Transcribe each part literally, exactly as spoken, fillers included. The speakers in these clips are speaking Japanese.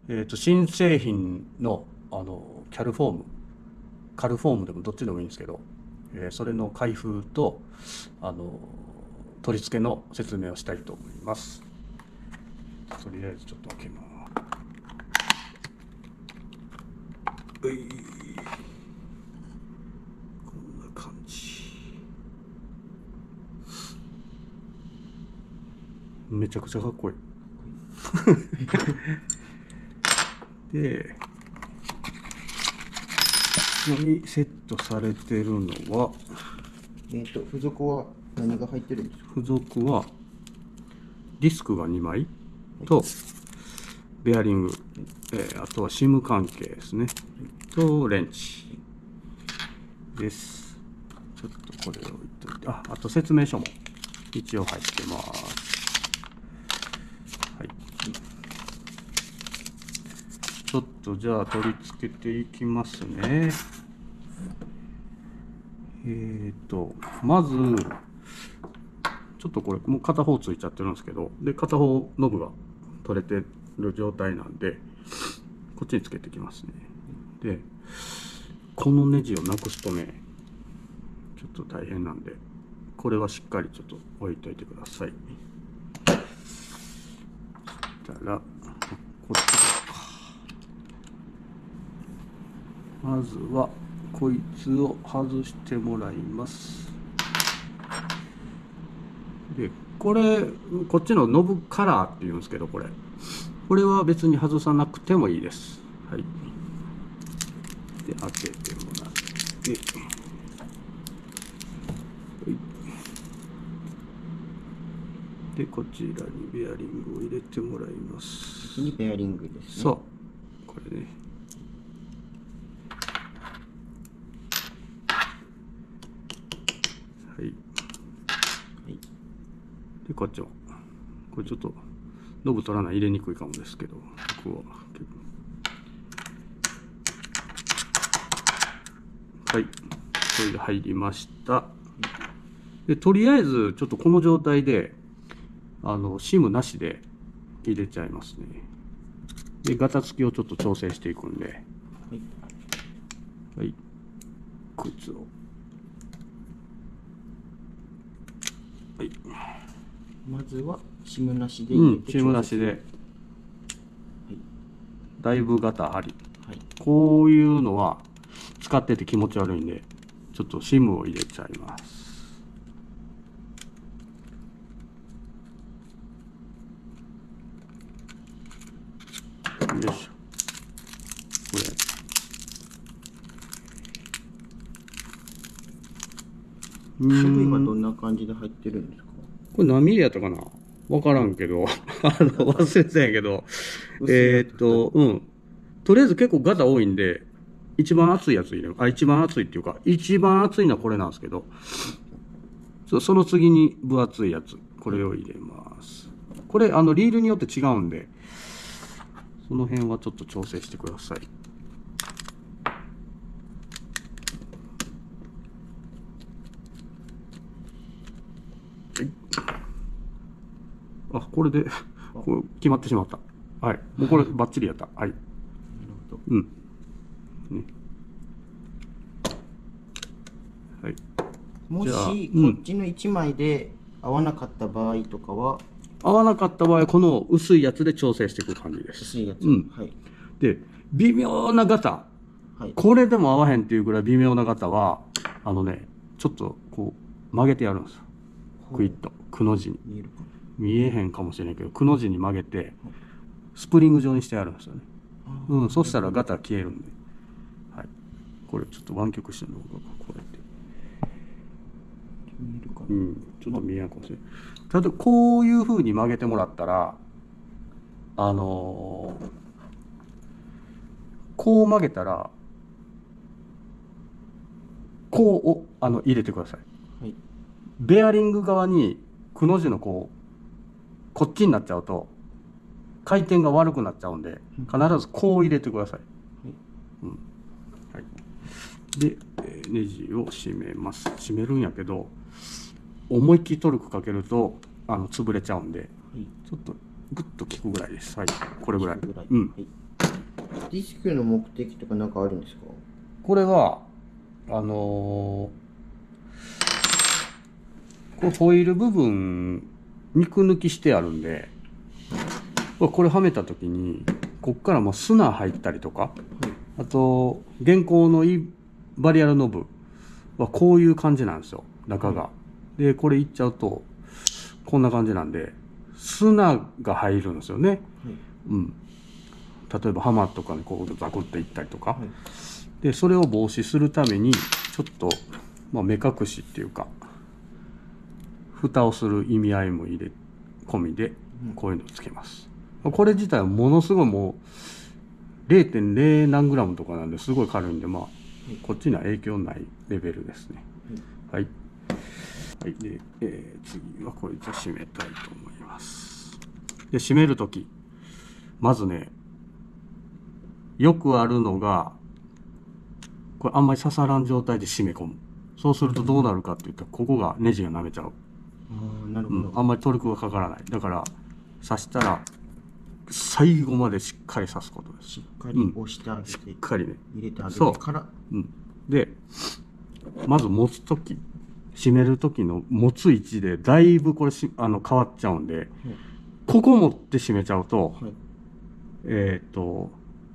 えー、と新製品のあのキャルフォームカルフォームでもどっちでもいいんですけど、えー、それの開封とあの取り付けの説明をしたいと思います。とりあえずちょっと開けます。うい、こんな感じ。めちゃくちゃかっこいいで、ここにセットされてるのは、 えっと付属は何が入ってるんですか？ 付属はディスクがにまいとベアリング、えー、あとはシム関係ですね、とレンチです。ちょっとこれを置いといて、あ、あと説明書も一応入ってます。はい。ちょっとじゃあ取り付けていきますね。えっとまずちょっとこれもう片方ついちゃってるんですけど、で片方ノブが取れてる状態なんでこっちにつけていきますね。でこのネジをなくすとねちょっと大変なんで、これはしっかりちょっと置いといてください。そしたらこっちまずはこいつを外してもらいます。でこれこっちのノブカラーっていうんですけど、これこれは別に外さなくてもいいです。はい。で開けてもらって、はい、でこちらにベアリングを入れてもらいます。 こっちにベアリングですね。 そう、これね。はい、はい、でこっちもこれちょっとノブ取らない入れにくいかもですけど、ここははい、これで入りました。でとりあえずちょっとこの状態であのシムなしで入れちゃいますね。でガタつきをちょっと調整していくんで、はい、はい、靴を、はい、 まずはシムなしで入れて、 うん、シムなしで、はい、だいぶガタあり、 はい、 こういうのは使ってて気持ち悪いんでちょっとシムを入れちゃいます。よいしょ。これ種類はどんな感じで入ってるんですか？ これ何ミリやったかな、分からんけどあの忘れてたんやけどえーっとうんとりあえず結構ガタ多いんで一番厚いやつ入れる。あ、一番厚いっていうか一番厚いのはこれなんですけど、そその次に分厚いやつ、これを入れます。これあのリールによって違うんでその辺はちょっと調整してください。あ、これでこれ決まってしまった。はい、もうこれバッチリやった。はい。うん。ね。はい。 もしこっちのいちまいで合わなかった場合とかは、 合わなかった場合この薄いやつで調整していく感じです。 薄いやつ。 うん。はい。で微妙なガタ、はい、これでも合わへんっていうぐらい微妙なガタはあのねちょっとこう曲げてやるんですよ。クイッとくの字に見えるか見えへんかもしれないけどくの字に曲げてスプリング状にしてやるんですよね。うん、そしたらガタ消えるんで、はい、これちょっと湾曲してるのがこうやって見えるかな、うん、ちょっと見えないかもしれない。ただこういうふうに曲げてもらったらあのー、こう曲げたらこうをあの入れてください、はい、ベアリング側にくの字のこうこっちになっちゃうと回転が悪くなっちゃうんで必ずこう入れてください、うんはい、で、えー、ネジを締めます。締めるんやけど思いっきりトルクかけるとあの潰れちゃうんで、はい、ちょっとグッと効くぐらいです。はい、これぐらい、うん、はい、 ディスクの目的とか何かあるんですか？ これは、あのー、これホイール部分、肉抜きしてあるんで、これはめたときに、こっからもう砂入ったりとか、あと、現行のいバリアルノブはこういう感じなんですよ、中が。で、これいっちゃうと、こんな感じなんで、砂が入るんですよね。うん。例えばハマとかにこうザクッといったりとか。で、それを防止するために、ちょっと、まあ、目隠しっていうか、蓋をする意味合いも入れ込みで、こういうのをつけます。これ自体はものすごいもう れいてんれい 何グラムとかなんですごい軽いんで、まあこっちには影響ないレベルですね。はい、はい、で、えー、次はこいつを締めたいと思います。で、締めるときまずね、よくあるのがこれあんまり刺さらん状態で締め込む。そうするとどうなるかっていったら、ここがネジが舐めちゃう。 あー、なるほど、 うん、あんまりトルクがかからない。だから刺したら最後までしっかり刺すことです。 しっかり押してあげて、 しっかりね入れてあげそうてから、 うん、でまず持つ時、締める時の持つ位置でだいぶこれしあの変わっちゃうんで、はい、ここ持って締めちゃうと、はい、えっと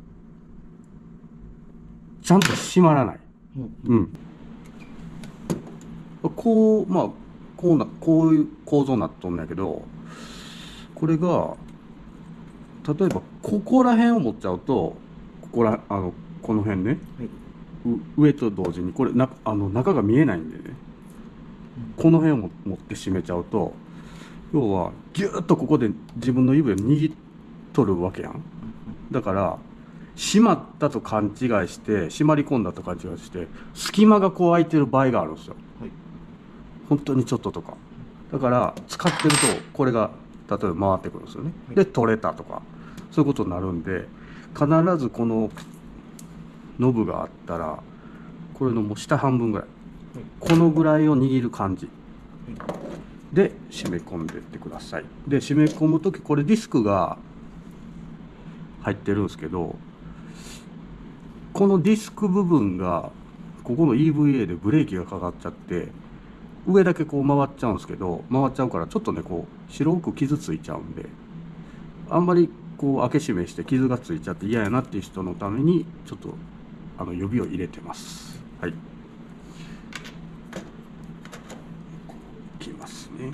ちゃんと閉まらない。うん、うん、こうまあこうなこういう構造になっとんだけど、これが例えばここら辺を持っちゃうと、ここらあのこの辺ね、はい、上と同時にこれなあの中が見えないんでね、うん、この辺を持って締めちゃうと、要はギューッとここで自分の指を握っとるわけやん。だから閉まったと勘違いして、閉まり込んだと勘違いして隙間がこう空いてる場合があるんですよ、はい、本当にちょっととか。だから使ってるとこれが例えば回ってくるんですよね。で取れたとかそういうことになるんで、必ずこのノブがあったらこれのもう下半分ぐらい、このぐらいを握る感じで締め込んでいってください。で締め込む時、これディスクが入ってるんですけど、このディスク部分がここの イーブイエー でブレーキがかかっちゃって上だけこう回っちゃうんですけど、回っちゃうからちょっとねこう白く傷ついちゃうんで、あんまりこう開け閉めして傷がついちゃって嫌やなっていう人のためにちょっとあの指を入れてます。はい、いきますね。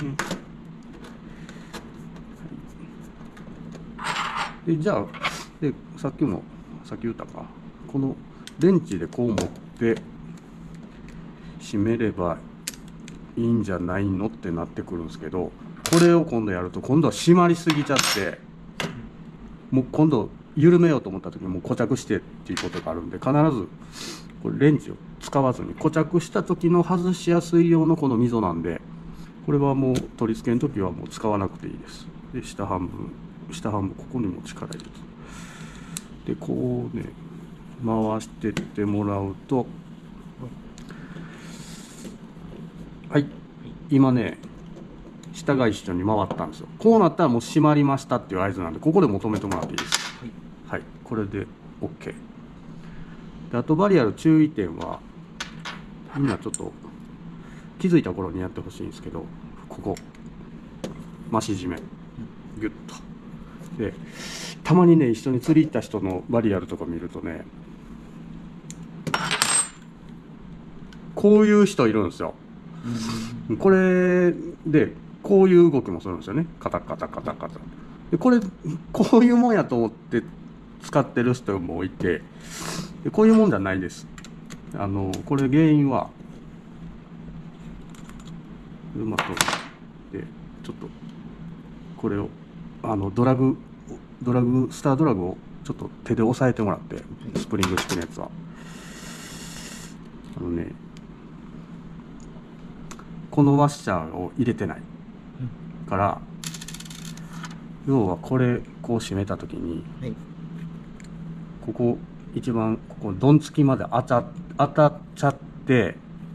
はい、でじゃあでさっきもさっき言ったか、このレンチでこう持って締めればいいんじゃないのってなってくるんですけど、これを今度やると今度は締まりすぎちゃって、もう今度緩めようと思った時にもう固着してっていうことがあるんで、必ずこれレンチを使わずに固着した時の外しやすい用のこの溝なんで、これはもう取り付けの時はもう使わなくていいです。で下半分下半分ここにも力入れて、でこうね回してってもらうと、はい、今ね下が一緒に回ったんですよ。こうなったらもう閉まりましたっていう合図なんで、ここで求めてもらっていいです。はい、はい、これで OK で、あとバリアル注意点はみんなちょっと気づいた頃にやってほしいんですけど、ここ増し締めギュッとで、たまにね一緒に釣り行った人のバリアルとか見るとね、こういう人いるんですよ。これでこういう動きもするんですよね。カタカタカタカタで、これこういうもんやと思って使ってる人もいて、でこういうもんじゃないです。あのこれ原因はうまくでちょっとこれをあのドラグドラグスタードラグをちょっと手で押さえてもらって、スプリング式のやつはあのね、このワッシャーを入れてないから、要はこれこう締めた時に、はい、ここ一番ここドンつきまで当た当たっちゃって、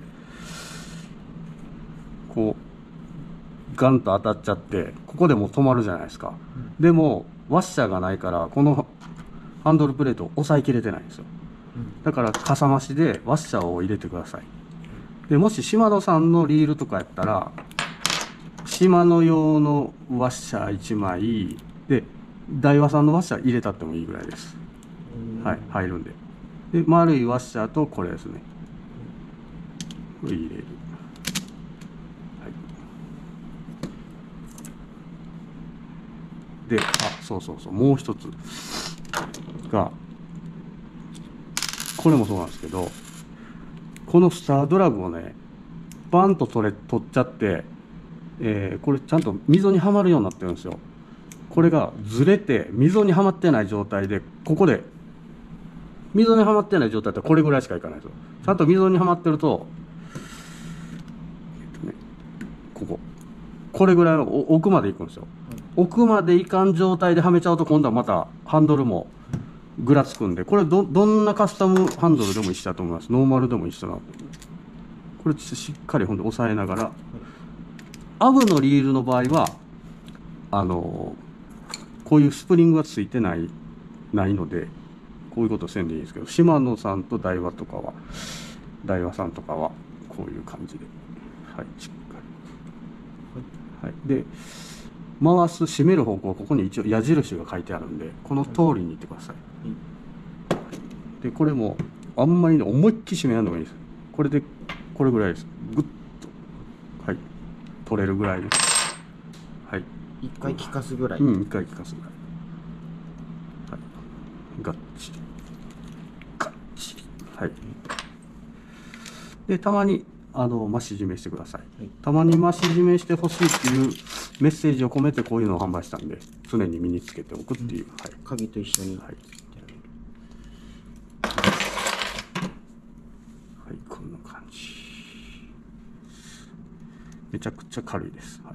こうガンと当たっちゃってここでもう止まるじゃないですか。うん、でもワッシャーがないから、このハンドルプレートを押さえきれてないんですよ。だからかさ増しでワッシャーを入れてください。でもしシマノさんのリールとかやったらシマノ用のワッシャーいちまいでダイワさんのワッシャー入れたってもいいぐらいです。はい、入るんで。で丸いワッシャーとこれですね、これ入れる。はい、で、あ、そうそうそう、もう一つがこれもそうなんですけど、このスタードラグをねバンと取れ取っちゃって、えー、これちゃんと溝にはまるようになってるんですよ。これがずれて溝にはまってない状態で、ここで溝にはまってない状態ってこれぐらいしかいかないですよ。ちゃんと溝にはまってると、えっとね、こここれぐらいの奥まで行くんですよ。奥までいかん状態ではめちゃうと今度はまたハンドルもぐらつくんで、これ ど, どんなカスタムハンドルでも一緒だと思います。ノーマルでも一緒だと思います。これしっかりほんで押さえながら、アブのリールの場合はあのこういうスプリングがついてないないのでこういうことせんでいいんですけど、シマノさんとダイワとかはダイワさんとかはこういう感じで、はい、しっかり、はい、で回す締める方向はここに一応矢印が書いてあるんでこの通りにいってください。でこれもあんまりね思いっきり締めやるのがいいです。これでこれぐらいです。グッと、はい、取れるぐらいです。はい、 一回効かすぐらい。 うん、一回効かすぐらい。はい、ガッチリガッチリ。はい。でたまにあの増し締めしてください。はい、たまに増し締めしてほしいっていうメッセージを込めてこういうのを販売したんで、常に身につけておくっていう、うん、はい、 鍵と一緒に、はい、はい、 こんな感じ。めちゃくちゃ軽いです。はい、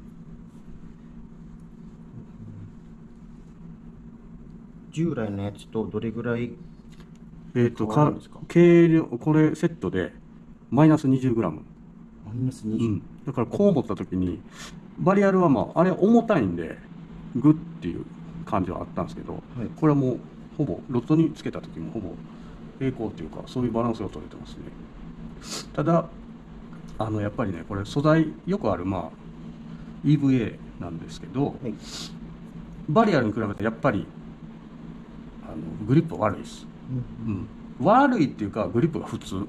従来のやつとどれぐらいえっとか軽量、これセットでマイナス にじゅうグラム。 マイナスにじゅう、うん、 だからこう持った時にバリアルはまああれ重たいんでグッっていう感じはあったんですけど、はい、これはもうほぼロットにつけた時もほぼ平行っていうかそういうバランスが取れてますね。ただあのやっぱりねこれ素材よくあるまあ イーブイエー なんですけど、はい、バリアルに比べてやっぱりあのグリップ悪いです、うんうん、悪いっていうかグリップが普通、うん、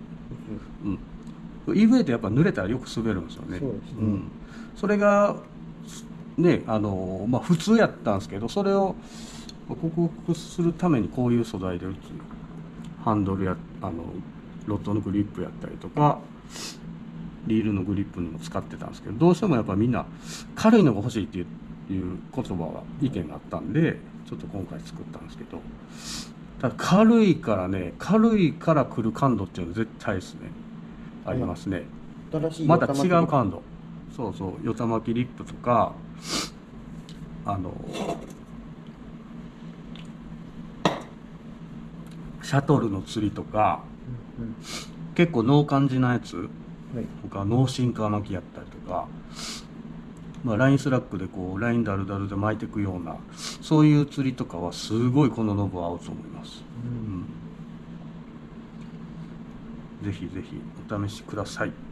イーブイエー ってやっぱ濡れたらよく滑るんですよね。そうですね、うん、それがねあの、まあ、普通やったんですけど、それを克服するためにこういう素材で打つハンドルやあのロッドのグリップやったりとかリールのグリップにも使ってたんですけど、どうしてもやっぱみんな軽いのが欲しいっていういう言葉が意見があったんでちょっと今回作ったんですけど、ただ軽いからね軽いから来る感度っていうのは絶対ですねありますね。また違う感度、そうそう、ヨタ巻きリップとかあのシャトルの釣りとか、うんうん、結構ノー感じなやつとか、はい、ノーシンカー巻きやったりとか、まあ、ラインスラックでこうラインダルダルで巻いていくようなそういう釣りとかはすごいこのノブ合うと思います、うんうん、ぜひぜひお試しください。